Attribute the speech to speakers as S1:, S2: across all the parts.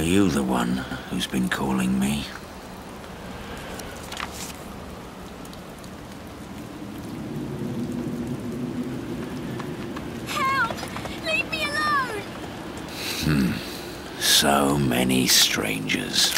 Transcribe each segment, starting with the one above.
S1: Are you the one who's been calling me?
S2: Help! Leave me alone!
S1: So many strangers.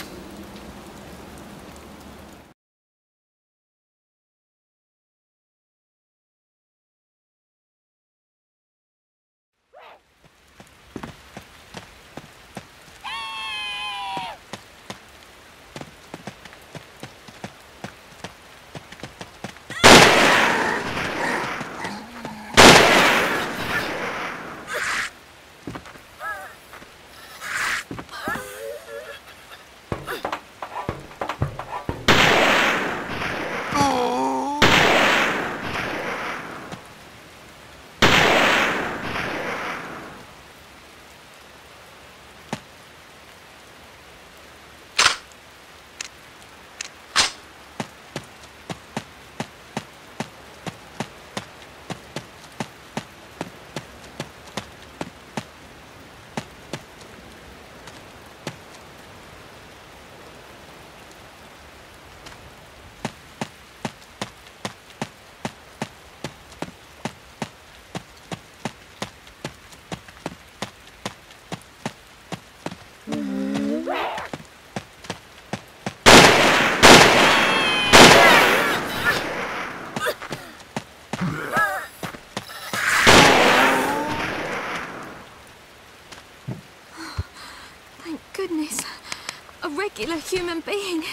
S2: Thank goodness. A regular human being.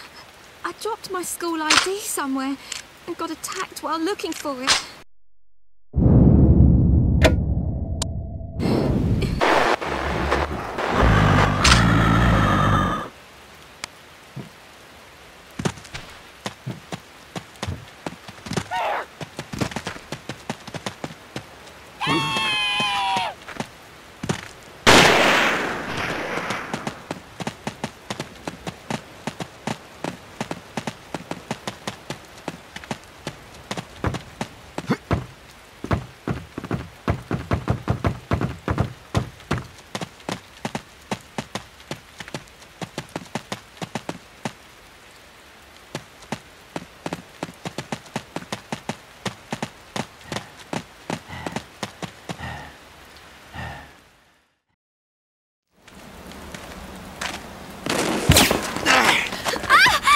S2: I dropped my school ID somewhere and got attacked while looking for it.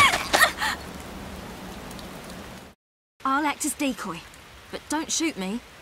S2: I'll act as decoy, but don't shoot me.